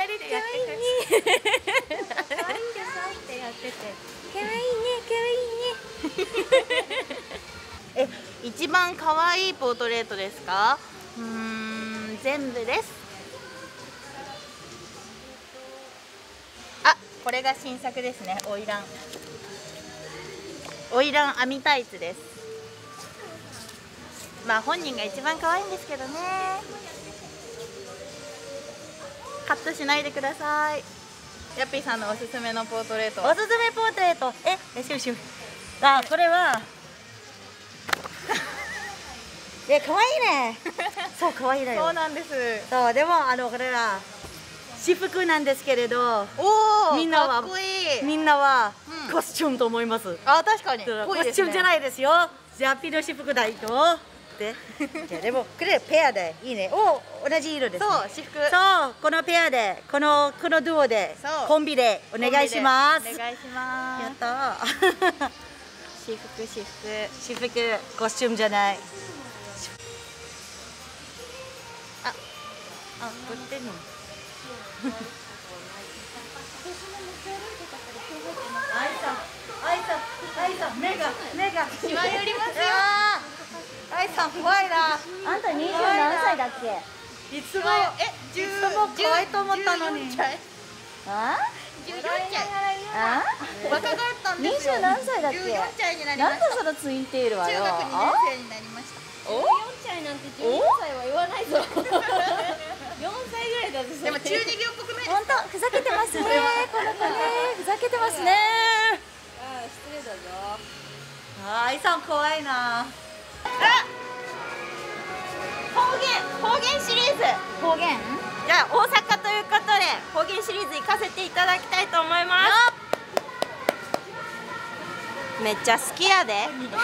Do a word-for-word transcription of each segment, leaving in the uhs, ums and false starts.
人でやってくれる。可愛いでしょってやってて。可愛いね、可愛いね。 え、一番可愛いポートレートですか？うーん、全部です。あ、これが新作ですね。オイラン。オイラン網タイツです。まあ本人が一番可愛いんですけどね。カットしないでください。ヤッピーさんのおすすめのポートレート。 おすすめポートレート。え、え、しゅうしゅう。あ、これは。え、可愛いね。そう、可愛いだよ。 そうなんです。 そう、でも、あの、これは。私服なんですけれど。 おお、 みんなは。 かっこいい。 みんなは、 うん、 コスチュームと思います。 あ、確かに。 コスチュームじゃないですよ。ジャピの私服だよ。で、じゃ、でも、これペアでいいね。お、同じ色です、ね。 そう、私服。 そう、このペアで、この、このデュオで、コンビでお願いします。 お願いします。 やったー。 私服、私服、 私服、コスチュームじゃない。 あ、あ、撮ってんの。 あいさん、あいさん、あいさん、目が、目が。 しわ寄りますよ。 あいさん、怖いな。 あんた二十何歳だっけ？ いつも、 え、十、 いつも可愛いと思ったのに。 あ？ 十四歳。 あ？ 若返ったん二ですよ。 十何歳だっけ？ 十四歳になりまなんした。 だそのツインテールはよ。 中学二年生になりました。 お？四歳なんて十四歳は言わないぞ。四歳ぐらいだぞ。 でも中二病っぽくないですか？ 本当ふざけてますね。この子ね、ふざけてますね。ああ、失礼だぞ。 あいさん、怖いな。 あ、方言、方言シリーズ。 方言？ じゃあ大阪ということで方言シリーズ行かせていただきたいと思います。めっちゃ好きやで。合ってます？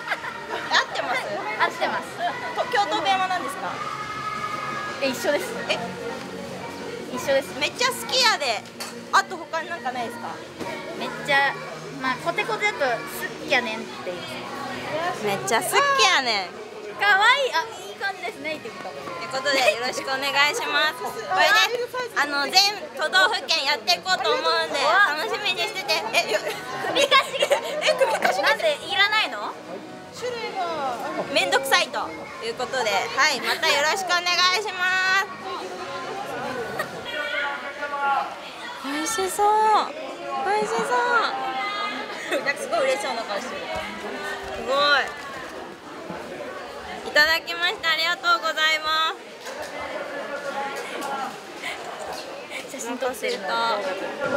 合ってます。京都弁は何ですか？ え、一緒です。 え、 一緒です。 めっちゃ好きやで。あと他になんかないですか？ めっちゃ、まあコテコテだと好きやねんって言います。 めっちゃ好きやねん。 可愛い、あ、いい感じですね。ってことで。 ということでよろしくお願いします。これね、あの全都道府県やっていこうと思うんで楽しみにしてて。え、よ首かしげ。え、首かしげ。なんでいらないの？ 種類がめんどくさいということで、はい、またよろしくお願いします。美味しそう。美味しそう。なんかすごい嬉しそうな顔してる。すごい。いただきました。ありがとうございます。 写真撮ってるの。